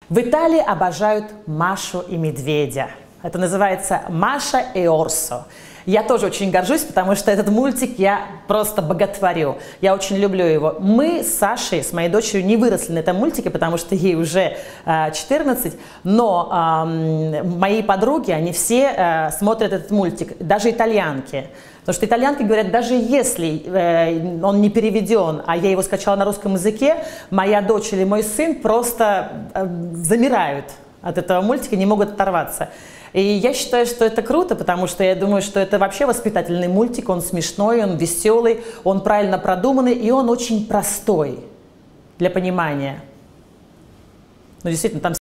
В Италии обожают Машу и Медведя. Это называется «Маша и Орсо». Я тоже очень горжусь, потому что этот мультик я просто боготворю. Я очень люблю его. Мы с Сашей, с моей дочерью, не выросли на этом мультике, потому что ей уже 14, но мои подруги, они все смотрят этот мультик, даже итальянки. Потому что итальянки говорят, даже если он не переведен, а я его скачала на русском языке, моя дочь или мой сын просто замирают от этого мультика, не могут оторваться. И я считаю, что это круто, потому что я думаю, что это вообще воспитательный мультик, он смешной, он веселый, он правильно продуманный, и он очень простой для понимания. Ну, действительно, там